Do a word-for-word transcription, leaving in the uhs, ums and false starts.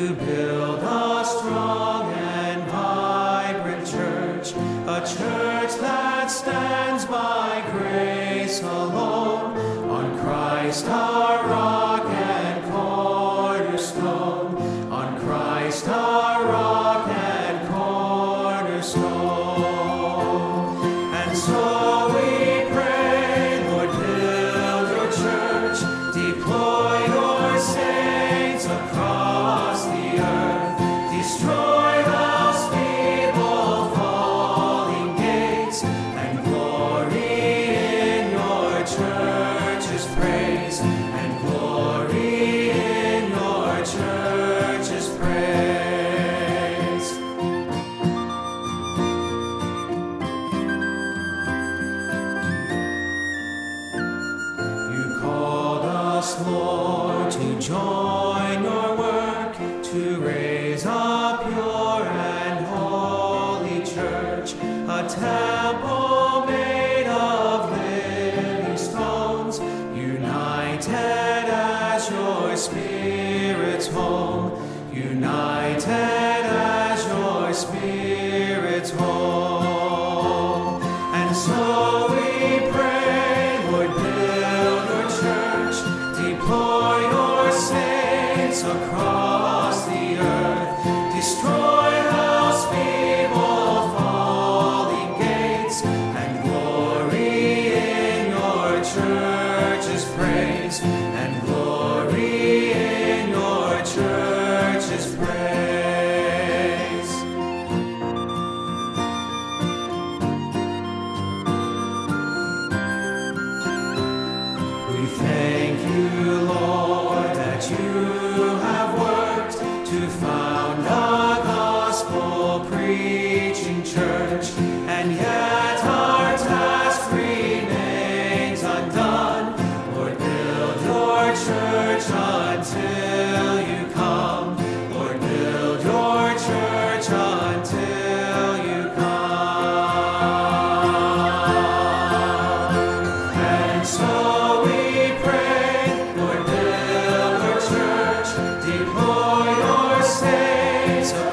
to build a strong and vibrant church, a church that stands by grace alone, on Christ our rock and cornerstone, on Christ our rock and cornerstone. And so we pray, Lord, build your church, deploy your saints across the earth, destroy those feeble falling gates, and glory in your church's praise, and glory in your church's praise. You called us, Lord, to join your work, to raise a pure and holy church, a temple made of living stones, united as your Spirit's home, united as your Spirit's home. And so we pray, Lord, build your church, deploy your saints across the earth, destroy those feeble falling gates, and glory in your church's praise, and glory in your church's praise. We thank you, Lord, that you have worked to found a gospel-preaching church, and yet our task remains undone. Lord, build your church until you come. Lord, build your church until you come. And so we pray, Lord, build your church, deploy your saints